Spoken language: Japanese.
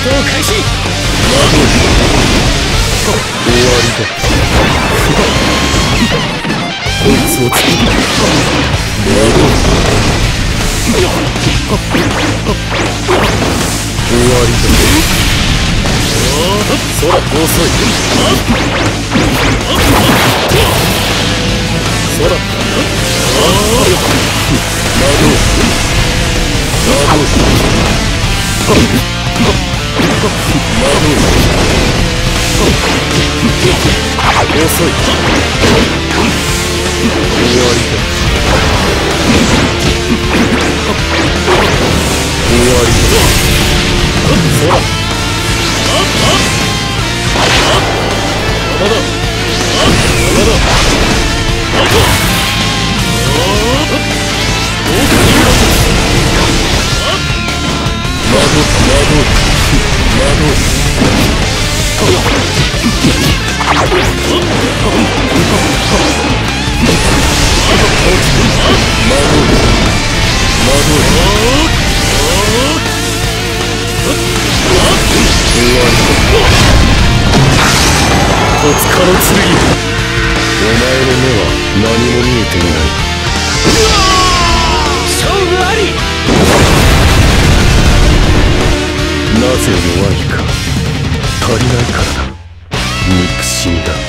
開始。 終わりだ。こいつを突き終わりだ。空遅い。空遅い。終わりだ。終わりだ。空戸塚の剣。お前の目は何も見えていない。 勝負あり。 なぜ弱いか、足りないからだ。憎しみだ。